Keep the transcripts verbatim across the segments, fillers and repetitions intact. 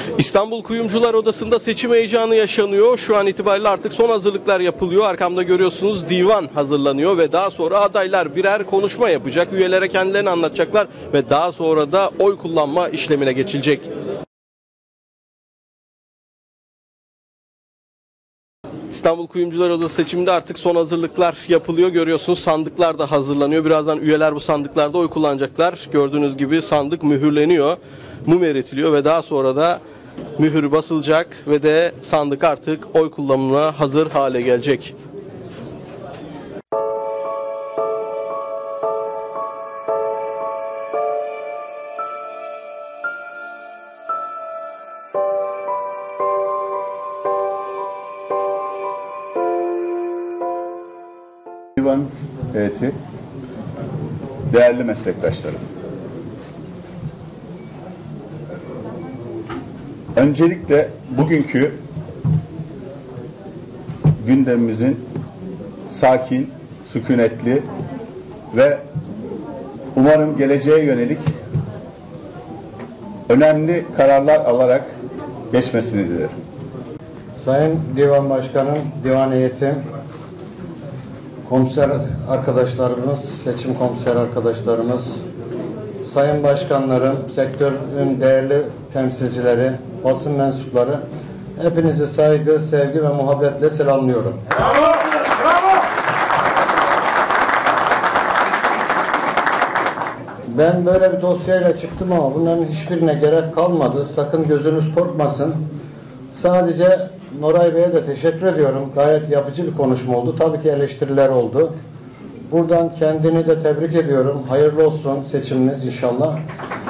İstanbul Kuyumcular Odası'nda seçim heyecanı yaşanıyor. Şu an itibariyle artık son hazırlıklar yapılıyor. Arkamda görüyorsunuz divan hazırlanıyor ve daha sonra adaylar birer konuşma yapacak. Üyelere kendilerini anlatacaklar ve daha sonra da oy kullanma işlemine geçilecek. İstanbul Kuyumcular Odası seçiminde artık son hazırlıklar yapılıyor. Görüyorsunuz sandıklar da hazırlanıyor. Birazdan üyeler bu sandıklarda oy kullanacaklar. Gördüğünüz gibi sandık mühürleniyor. Mum eritiliyor ve daha sonra da mühür basılacak ve de sandık artık oy kullanımına hazır hale gelecek. Divan heyeti, değerli meslektaşlarım. Öncelikle bugünkü gündemimizin sakin, sükunetli ve umarım geleceğe yönelik önemli kararlar alarak geçmesini dilerim. Sayın Divan Başkanım, Divan Heyeti, komiser arkadaşlarımız, seçim komiser arkadaşlarımız, sayın başkanlarım, sektörün değerli temsilcileri, basın mensupları, hepinizi saygı, sevgi ve muhabbetle selamlıyorum. Bravo! Bravo! Ben böyle bir dosyayla çıktım ama bunların hiçbirine gerek kalmadı. Sakın gözünüz korkmasın. Sadece Noray Bey'e de teşekkür ediyorum. Gayet yapıcı bir konuşma oldu. Tabii ki eleştiriler oldu. Buradan kendini de tebrik ediyorum. Hayırlı olsun seçiminiz inşallah.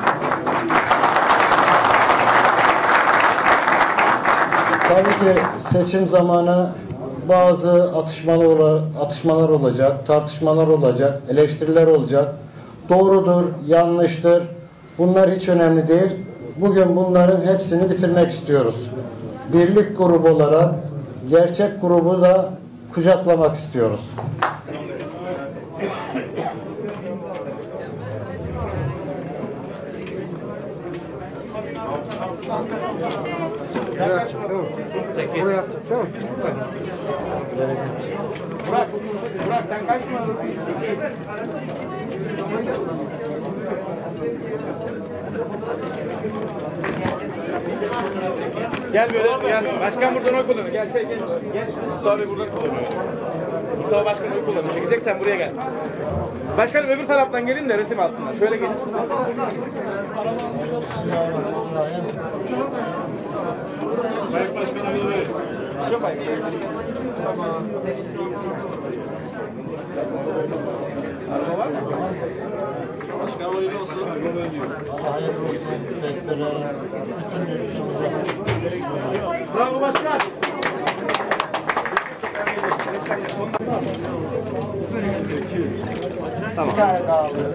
Tabii ki seçim zamanı bazı atışmalar, atışmalar olacak, tartışmalar olacak, eleştiriler olacak. Doğrudur, yanlıştır. Bunlar hiç önemli değil. Bugün bunların hepsini bitirmek istiyoruz. Birlik grubu olarak gerçek grubu da kucaklamak istiyoruz. Buraya attık değil mi? Burak, Burak sen kaç numarasın? Gel böyle, gel. Başkan buradan oy kullanıyor. Gel şey genç. Genç. Mustafa Bey buradan kullanıyor. Mustafa Başkan oy kullanıyor. Çekecek sen buraya gel. Başkanım öbür taraftan gelin de resim alsınlar. Şöyle gelin. Sayın Başkan'a bir verin. Çok ayıp. Tamam. Araba var mı? Başkan hayırlı olsun. Hayırlı olsun sektöre, bütün ülkemize. Bravo başkan. Tamam. Bir tane daha alıyorum.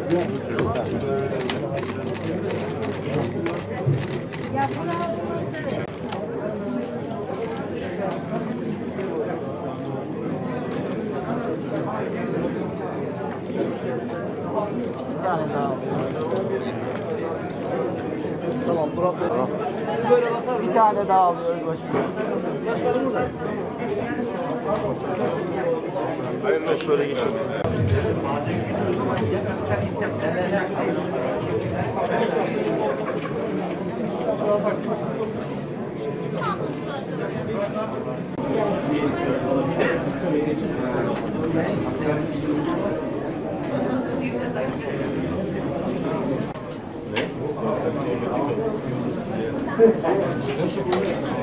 Bir tane daha alıyorum. Tamam, problem. Bir tane daha alıyoruz başkanım. Başkanım burada. Hayırlı şöyle geçelim. Ne?